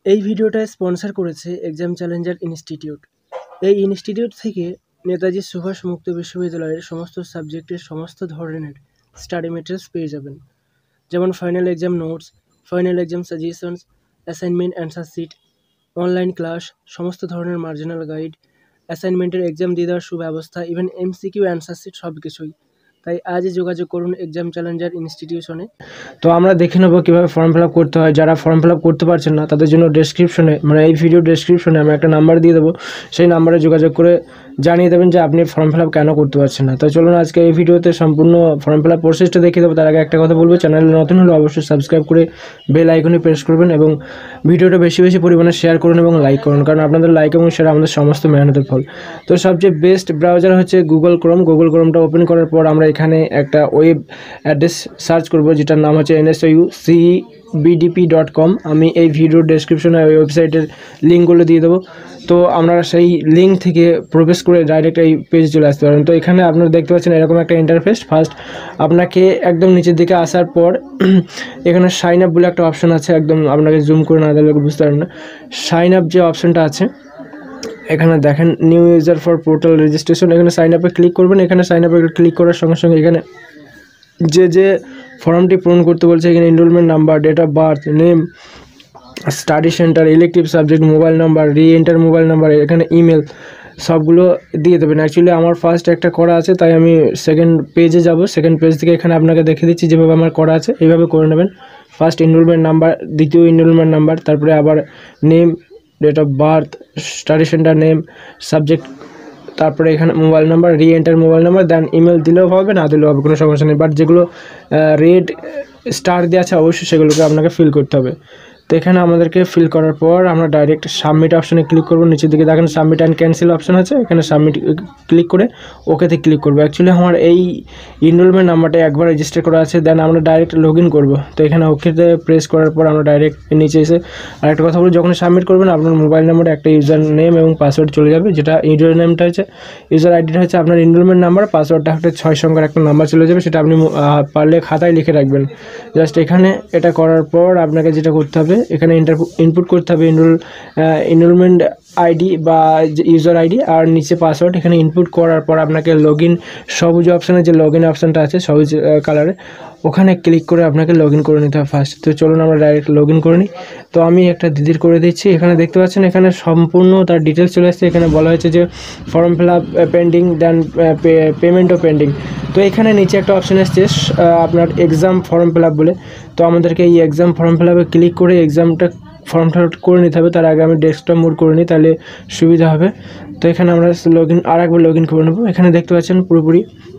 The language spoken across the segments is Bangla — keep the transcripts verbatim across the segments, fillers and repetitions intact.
এই ভিডিওটা স্পন্সর করেছে এক্সাম চ্যালেঞ্জার ইনস্টিটিউট। এই ইনস্টিটিউট থেকে নেতাজি সুভাষ মুক্ত বিশ্ববিদ্যালয়ের সমস্ত সাবজেক্টের সমস্ত ধরনের স্টাডি মেটেরিয়ালস পেয়ে যাবেন, যেমন final exam notes, final exam suggestions, assignment answer sheet, online class, সমস্ত ধরনের মার্জিনাল গাইড, অ্যাসাইনমেন্টের এক্সাম দিয়ে দেওয়ার সুব্যবস্থা, ইভেন এমসিকিউ অ্যান্সার শিট সব কিছুই। তাই আজই যোগাযোগ করুন এক্সাম চ্যালেঞ্জার ইনস্টিটিউশনে। তো আমরা দেখে নেবো কীভাবে ফর্ম ফিল আপ করতে হয়। যারা ফর্ম ফিল আপ করতে পারছেন না তাদের জন্য ডেসক্রিপশনে, মানে এই ভিডিও ডেসক্রিপশনে আমি একটা নাম্বার দিয়ে দেবো, সেই নাম্বারে যোগাযোগ করে জানিয়ে দেবেন যে আপনি ফর্ম ফিল আপ কেন করতে পারছেন না। তো চলুন আজকে এই ভিডিওতে সম্পূর্ণ ফর্ম ফিল আপ প্রসেসটা দেখিয়ে দেবো। তার আগে একটা কথা বলবো, চ্যানেলে নতুন হলে অবশ্যই সাবস্ক্রাইব করে বেল আইকনে প্রেস করবেন এবং ভিডিওটা বেশি বেশি পরিমাণে শেয়ার করুন এবং লাইক করুন, কারণ আপনাদের লাইক এবং শেয়ার আমাদের সমস্ত মেহনতের ফল। তো সবচেয়ে বেস্ট ব্রাউজার হচ্ছে গুগল ক্রোম। গুগল ক্রোমটা ওপেন করার পর আমরা এখানে একটা ওয়েব অ্যাড্রেস সার্চ করব, যেটার নাম হচ্ছে N S O U C B D P dot com. আমি এই ভিডিও ডেসক্রিপশনে ওই ওয়েবসাইটের লিঙ্কগুলো দিয়ে দেবো। তো আমরা সেই লিঙ্ক থেকে প্রবেশ করে ডাইরেক্ট এই পেজে চলে আসতে পারেন। তো এখানে আপনারা দেখতে পাচ্ছেন এরকম একটা ইন্টারফেস। ফার্স্ট আপনাকে একদম নিচের দিকে আসার পর এখানে সাইন আপ বলে একটা অপশন আছে, একদম আপনাকে জুম করে না দিলে বুঝতে পারবেন না। সাইন আপ যে অপশনটা আছে এখানে দেখেন, new user for portal registration, এখানে সাইন আপে ক্লিক করবেন। এখানে সাইন আপে ক্লিক করার সঙ্গে সঙ্গে এখানে যে যে ফর্মটি পূরণ করতে বলছে, এখানে enrolment number, date of birth, name, study centre, elective subject, mobile number, re enter mobile number, এখানে ইমেল, সবগুলো দিয়ে দেবেন। অ্যাকচুয়ালি আমার ফার্স্ট একটা করা আছে, তাই আমি সেকেন্ড পেজে যাব। সেকেন্ড পেজ থেকে এখানে আপনাকে দেখিয়ে দিচ্ছি যেভাবে আমার করা আছে, এইভাবে করে নেবেন। ফার্স্ট এনরোলমেন্ট নাম্বার, দ্বিতীয় এনরোলমেন্ট নাম্বার, তারপরে আবার name, date of birth, study centre name, subject, তারপরে এখানে mobile number, re enter mobile number, then email দিলেও হবে, না দিলেও হবে, কোনো সমস্যা নেই। বাট যেগুলো রেড স্টার দেওয়া আছে অবশ্যই সেগুলোকে আপনাকে ফিল করতে হবে। তো এখানে আমাদেরকে ফিল করার পর আমরা ডাইরেক্ট সাবমিট অপশানে ক্লিক করবো। নিচের দিকে দেখেন সাবমিট অ্যান্ড ক্যান্সেল অপশান আছে, এখানে সাবমিট ক্লিক করে ওকেতে ক্লিক করবো। অ্যাকচুয়ালি আমার এই এনরোলমেন্ট নাম্বারটা একবার রেজিস্টার করা আছে, দেন আমরা ডাইরেক্ট লগ ইন করবো। তো এখানে ওকেতে প্রেস করার পর আমরা ডাইরেক্ট নিচে এসে আর একটা কথা বলি, যখন সাবমিট করবেন আপনার মোবাইল নাম্বারে একটা ইউজার নেম এবং পাসওয়ার্ড চলে যাবে, যেটা ইউজার নেমটা হচ্ছে, ইউজার আইডিটা হচ্ছে আপনার এনরোলমেন্ট নাম্বার, পাসওয়ার্ডটা একটা ছয় সংখ্যার একটা নাম্বার চলে যাবে, সেটা আপনি পারলে খাতায় লিখে রাখবেন। জাস্ট এখানে এটা করার পর আপনাকে যেটা করতে হবে, এখানে ইন্টার ইনপুট করতে হবে এনরোল এনরোলমেন্ট আইডি বা ইউজার আইডি আর নিচে পাসওয়ার্ড। এখানে ইনপুট করার পর আপনাকে লগ ইন, সবুজ অপশানে যে লগ ইন অপশানটা আছে সবুজ কালারে, ওখানে ক্লিক করে আপনাকে লগ ইন করে নিতে হবে ফার্স্ট। তো চলুন আমরা ডাইরেক্ট লগ ইন করে নিই। তো আমি একটা দিদির করে দিচ্ছি। এখানে দেখতে পাচ্ছেন এখানে সম্পূর্ণ তার ডিটেলস চলে আসছে। এখানে বলা হয়েছে যে form fill up pending, then পেমেন্টও পেন্ডিং। তো এখানে নিচে একটা অপশান এসছে আপনার এক্সাম ফর্ম ফিল আপ বলে। তো আমাদেরকে এই এক্সাম ফর্ম ফিল আপে ক্লিক করে এক্সামটা ফর্ম ফিল আপ করে নিতে হবে। তার আগে আমি ডেস্কটপ মোড করে নিই, তাহলে সুবিধা হবে। তো এখানে আমরা লগ ইন আর একবার লগ ইন করে নেবো। এখানে দেখতে পাচ্ছেন পুরোপুরি,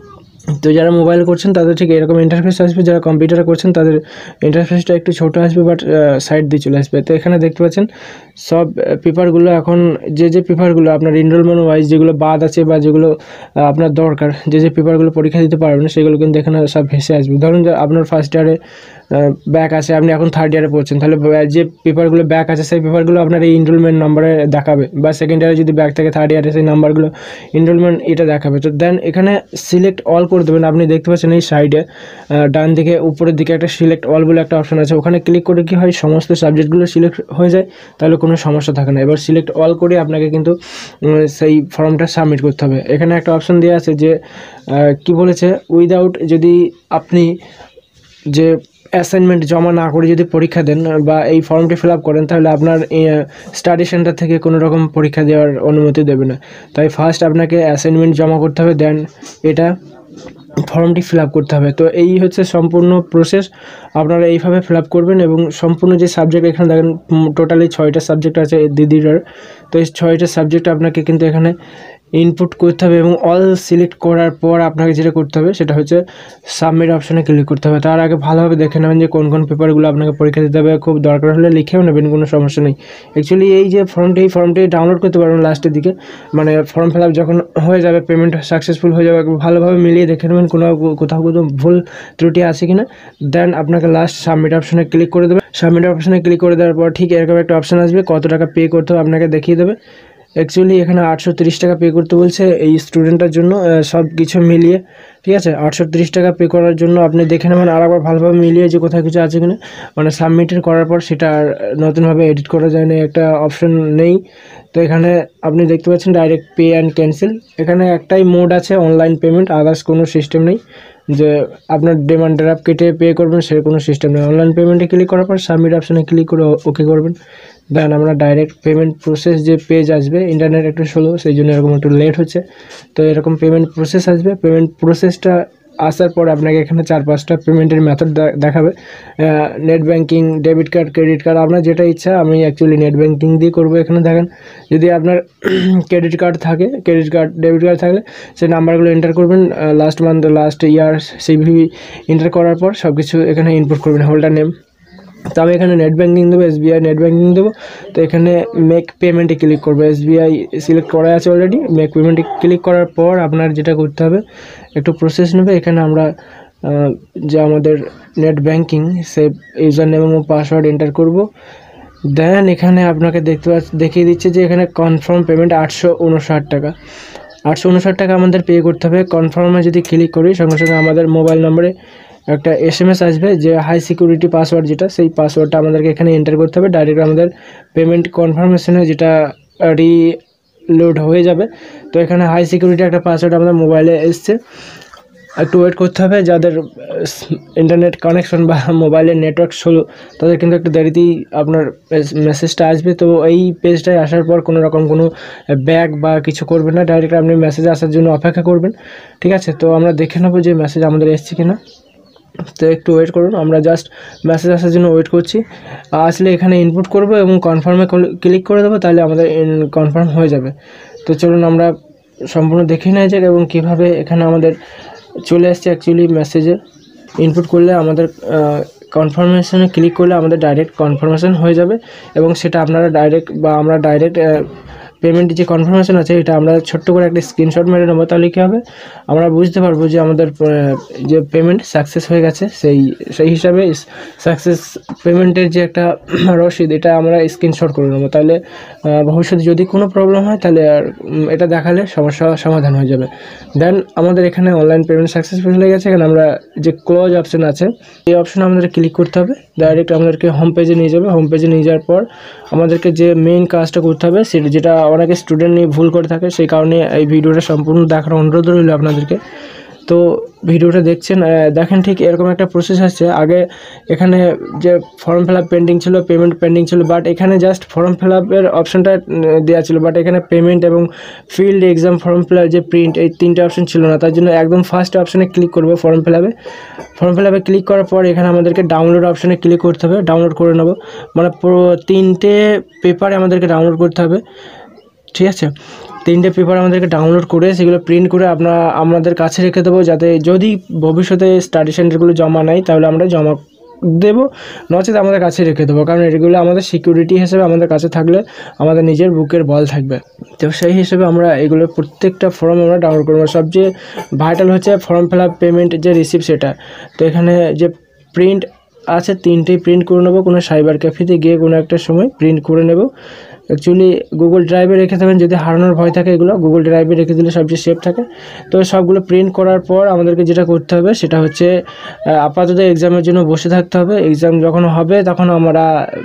তো যারা মোবাইল করছেন তাদের ঠিক এরকম ইন্টারফেস আসবে, যারা কম্পিউটারে করছেন তাদের ইন্টারফেসটা একটু ছোটো আসবে, বাট সাইড দিয়ে চলে আসবে। তো এখানে দেখতে পাচ্ছেন সব পেপারগুলো, এখন যে যে পেপারগুলো আপনার এনরোলমেন্ট ওয়াইজ যেগুলো বাদ আছে বা যেগুলো আপনার দরকার, যে যে পেপারগুলো পরীক্ষা দিতে পারবেন সেগুলো কিন্তু এখানে সব ভেসে আসবে। ধরুন যে আপনার ফার্স্ট ইয়ারে ব্যাক আছে, আপনি এখন থার্ড ইয়ারে পড়ছেন, তাহলে যে পেপারগুলো ব্যাক আছে সেই পেপারগুলো আপনার এই এনরোলমেন্ট নাম্বারে দেখাবে, বা সেকেন্ড ইয়ারে যদি ব্যাক থাকে থার্ড ইয়ারে সেই নাম্বারগুলো এনরোলমেন্ট এটা দেখাবে। তো দেন এখানে সিলেক্ট অল করে দেবেন। আপনি দেখতে পাচ্ছেন এই সাইডে ডান দিকে উপরের দিকে একটা সিলেক্ট অল বলে একটা অপশন আছে, ওখানে ক্লিক করে কি হয় সমস্ত সাবজেক্টগুলো সিলেক্ট হয়ে যায়, তাহলে কোনো সমস্যা থাকে না। এবার সিলেক্ট অল করে আপনাকে কিন্তু সেই ফর্মটা সাবমিট করতে হবে। এখানে একটা অপশন দেওয়া আছে যে কি বলেছে, উইদাউট, যদি আপনি যে অ্যাসাইনমেন্ট জমা না করে যদি পরীক্ষা দেন বা এই ফর্মটি ফিল আপ করেন, তাহলে আপনার স্টাডি সেন্টার থেকে কোনো রকম পরীক্ষা দেওয়ার অনুমতি দেবে না। তাই ফার্স্ট আপনাকে অ্যাসাইনমেন্ট জমা করতে হবে, দেন এটা ফর্মটি ফিল আপ করতে হবে। তো এই হচ্ছে সম্পূর্ণ প্রসেস, আপনারা এইভাবে ফিল আপ করবেন। এবং সম্পূর্ণ যে সাবজেক্ট এখানে দেখেন টোটালি ছয়টা সাবজেক্ট আছে দিদির, তো এই ছয়টা সাবজেক্ট আপনাকে কিন্তু এখানে ইনপুট করতে হবে এবং অল সিলেক্ট করার পর আপনাকে যেটা করতে হবে সেটা হচ্ছে সাবমিট অপশানে ক্লিক করতে হবে। তার আগে ভালোভাবে দেখে নেবেন যে কোন কোন পেপারগুলো আপনাকে পরীক্ষা দিতে হবে, খুব দরকার হলে লিখেও নেবেন, কোনো সমস্যা নেই। অ্যাকচুয়ালি এই যে ফর্মটি, এই ফর্মটি ডাউনলোড করতে পারবেন লাস্টের দিকে, মানে ফর্ম ফিল আপ যখন হয়ে যাবে, পেমেন্ট সাকসেসফুল হয়ে যাবে, ভালোভাবে মিলিয়ে দেখে নেবেন কোনো কোথাও কোথাও ভুল ত্রুটি আছে কিনা, দেন আপনাকে লাস্ট সাবমিট অপশানে ক্লিক করে দেবে। সাবমিট অপশানে ক্লিক করে দেওয়ার পর ঠিক এরকম একটা অপশান আসবে, কত টাকা পে করতে হবে আপনাকে দেখিয়ে দেবে। অ্যাকচুয়ালি এখানে আটশো তিরিশ টাকা পে করতে বলছে এই স্টুডেন্টটার জন্য, সব কিছু মিলিয়ে, ঠিক আছে। আটশো তিরিশ টাকা পে করার জন্য আপনি দেখে নেবেন আর একবার ভালোভাবে মিলিয়ে যে কোথায় কিছু আছে কিনা, মানে সাবমিটের করার পর সেটা আর নতুনভাবে এডিট করা যায় না, একটা অপশন নেই। তো এখানে আপনি দেখতে পাচ্ছেন ডাইরেক্ট পে অ্যান্ড ক্যান্সেল, এখানে একটাই মোড আছে অনলাইন পেমেন্ট, আদার্স কোনো সিস্টেম নেই যে আপনার ডিমান্ড ড্রাফট কেটে পে করবেন, সে কোনো সিস্টেম নেই। অনলাইন পেমেন্টে ক্লিক করার পর সাবমিট অপশানে ক্লিক করে ওকে করবেন, দেন আমরা ডাইরেক্ট পেমেন্ট প্রসেস যে পেজ আসবে, ইন্টারনেট একটু স্লো সেই জন্য এরকম একটু লেট হচ্ছে। তো এরকম পেমেন্ট প্রসেস আসবে, পেমেন্ট প্রসেসটা আসার পর আপনাকে এখানে চার পাঁচটা পেমেন্টের মেথড দেখাবে, net banking, debit card, credit card, আপনার যেটা ইচ্ছা। আমি অ্যাকচুয়ালি নেট ব্যাঙ্কিং দিয়ে করবো। এখানে দেখেন যদি আপনার ক্রেডিট কার্ড থাকে, ক্রেডিট কার্ড, ডেবিট কার্ড থাকলে সেই নাম্বারগুলো এন্টার করবেন, last month, last year, CVV enter করার পর সব কিছু এখানে ইনপুট করবেন, হোল্ডার নেম। তো আমি এখানে নেট ব্যাঙ্কিং দেবো, এসবিআই নেট ব্যাঙ্কিং দেবো। তো এখানে মেক পেমেন্টে ক্লিক করবো, এসবিআই সিলেক্ট করা আছে অলরেডি। মেক পেমেন্টে ক্লিক করার পর আপনার যেটা করতে হবে, একটু প্রসেস নেবে। এখানে আমরা যে আমাদের নেট ব্যাঙ্কিং সে ইউজার নেম এবং পাসওয়ার্ড এন্টার করব। দেন এখানে আপনাকে দেখতে পাচ্ছি, দেখিয়ে দিচ্ছে যে এখানে কনফার্ম পেমেন্ট আটশো উনষাট টাকা আটশো উনষাট টাকা আমাদের পে করতে হবে। কনফার্মে যদি ক্লিক করি সঙ্গে সঙ্গে আমাদের মোবাইল নম্বরে একটা এস এম এস আসবে যে হাই সিকিউরিটি পাসওয়ার্ড, যেটা সেই পাসওয়ার্ডটা আমাদেরকে এখানে এন্টার করতে হবে। ডাইরেক্ট আমাদের পেমেন্ট কনফার্মেশনে যেটা রিলোড হয়ে যাবে। তো এখানে হাই সিকিউরিটি একটা পাসওয়ার্ড আমাদের মোবাইলে এসছে, একটু ওয়েট করতে হবে। যাদের ইন্টারনেট কানেকশন বা মোবাইলের নেটওয়ার্ক স্লো তাদের কিন্তু একটু দেরিতেই আপনার মেসেজটা আসবে। তো এই পেজটায় আসার পর কোনো রকম কোনো ব্যাক বা কিছু করবেন না, ডাইরেক্ট আপনি মেসেজ আসার জন্য অপেক্ষা করবেন, ঠিক আছে। তো আমরা দেখে নেবো যে মেসেজ আমাদের এসছে কিনা। তো একটু ওয়েট করুন, আমরা জাস্ট মেসেজ আসার জন্য ওয়েট করছি। আসলে এখানে ইনপুট করব এবং কনফার্মে ক্লিক করে দেবো, তাহলে আমাদের কনফার্ম হয়ে যাবে। তো চলুন আমরা সম্পূর্ণ দেখে নেওয়া যাক এবং কীভাবে এখানে আমাদের চলে আসছে অ্যাকচুয়ালি মেসেজে। ইনপুট করলে আমাদের কনফার্মেশনে ক্লিক করলে আমাদের ডাইরেক্ট কনফার্মেশন হয়ে যাবে এবং সেটা আপনারা ডাইরেক্ট বা আমরা ডাইরেক্ট পেমেন্টের যে কনফার্মেশন আছে এটা আমরা ছোট্ট করে একটা স্ক্রিনশট মেরে নেবো। তাহলে কী হবে, আমরা বুঝতে পারবো যে আমাদের যে পেমেন্ট সাকসেস হয়ে গেছে। সেই সেই হিসাবে সাকসেস পেমেন্টের যে একটা রসিদ এটা আমরা স্ক্রিনশট করে নেবো। তাহলে ভবিষ্যতে যদি কোনো প্রবলেম হয় তাহলে আর এটা দেখালে সমস্যা সমাধান হয়ে যাবে। দেন আমাদের এখানে অনলাইন পেমেন্ট সাকসেসফুল হয়ে গেছে। এখানে আমরা যে ক্লোজ অপশন আছে এই অপশনে আমাদের ক্লিক করতে হবে, ডাইরেক্ট আমাদেরকে হোম পেজে নিয়ে যাবে। হোম পেজে নিয়ে যাওয়ার পর আমাদেরকে যে মেইন কাজটা করতে হবে সেটা, যেটা অনেকে স্টুডেন্ট নিয়ে ভুল করে থাকে, সেই কারণে এই ভিডিওটা সম্পূর্ণ দেখার অনুরোধ রইল আপনাদেরকে। তো ভিডিওটা দেখছেন, দেখেন ঠিক এরকম একটা প্রসেস আসছে। আগে এখানে যে ফর্ম ফিল আপ পেন্ডিং ছিল, পেমেন্ট পেন্ডিং ছিল, বাট এখানে জাস্ট ফর্ম ফিল আপের অপশানটা দেওয়া ছিল, বাট এখানে পেমেন্ট এবং field exam form fill up যে প্রিন্ট, এই তিনটে অপশন ছিল না। তার জন্য একদম ফার্স্ট অপশানে ক্লিক করবো ফর্ম ফিল আপে। ফর্ম ফিল আপে ক্লিক করার পর এখানে আমাদেরকে ডাউনলোড অপশানে ক্লিক করতে হবে, ডাউনলোড করে নেবো। মানে পুরো তিনটে পেপারে আমাদেরকে ডাউনলোড করতে হবে, ঠিক আছে। তিনটে পেপার আমাদেরকে ডাউনলোড করে সেগুলো প্রিন্ট করে আপনার আমাদের কাছে রেখে দেবো, যাতে যদি ভবিষ্যতে স্টাডি সেন্টারগুলো জমা নেয় তাহলে আমরা জমা দেবো, নচেত আমাদের কাছে রেখে দেবো। কারণ এগুলো আমাদের সিকিউরিটি হিসেবে আমাদের কাছে থাকলে আমাদের নিজের বুকের বল থাকবে। তো সেই হিসেবে আমরা এগুলো প্রত্যেকটা ফর্ম আমরা ডাউনলোড করবো। সবচেয়ে ভাইটাল হচ্ছে ফর্ম ফিল আপ, পেমেন্ট যে রিসিপ্ট সেটা। তো এখানে যে প্রিন্ট আছে তিনটেই প্রিন্ট করে নেবো, কোনো সাইবার ক্যাফেতে গিয়ে কোনো একটা সময় প্রিন্ট করে নেব। অ্যাকচুয়ালি গুগল ড্রাইভে রেখে দেবেন, যদি হারানোর ভয় থাকে এগুলো গুগল ড্রাইভে রেখে দিলে সবচেয়ে সেফ থাকে। তো সবগুলো প্রিন্ট করার পর আমাদেরকে যেটা করতে হবে সেটা হচ্ছে আপাতত এক্সামের জন্য বসে থাকতে হবে। এক্সাম যখন হবে তখন আমরা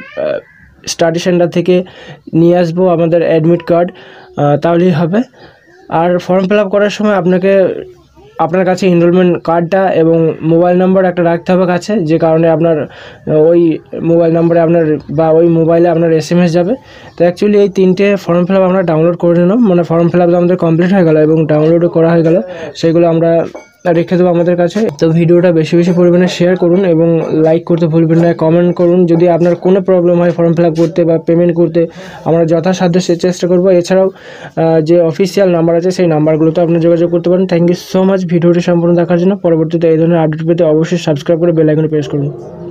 স্টাডি সেন্টার থেকে নিয়ে আসবো আমাদের অ্যাডমিট কার্ড, তাহলেই হবে। আর ফর্ম ফিল আপ করার সময় আপনাকে আপনার কাছে এনরোলমেন্ট কার্ডটা এবং মোবাইল নাম্বার একটা রাখতে হবে কাছে, যে কারণে আপনার ওই মোবাইল নাম্বারে আপনার বা ওই মোবাইলে আপনার এস এম এস যাবে। তো অ্যাকচুয়ালি এই তিনটে ফর্ম ফিল আপ আমরা ডাউনলোড করে নিলাম, মানে ফর্ম ফিল আপ আমাদের কমপ্লিট হয়ে গেল এবং ডাউনলোডও করা হয়ে গেল, সেগুলো আমরা রেখে দেবো আমাদের কাছে। তো ভিডিওটা বেশি বেশি পরিমাণে শেয়ার করুন এবং লাইক করতে ভুলবেন না, কমেন্ট করুন। যদি আপনার কোনো প্রবলেম হয় ফর্ম ফিল আপ করতে বা পেমেন্ট করতে, আমরা যথাসাধ্য সে চেষ্টা করবো। এছাড়াও যে অফিসিয়াল নাম্বার আছে সেই নাম্বারগুলোতে আপনি যোগাযোগ করতে পারেন। থ্যাংক ইউ সো মাচ ভিডিওটি সম্পূর্ণ দেখার জন্য। পরবর্তীতে এই ধরনের আপডেট পেতে অবশ্যই সাবস্ক্রাইব করে বেল আইকনে প্রেস করুন।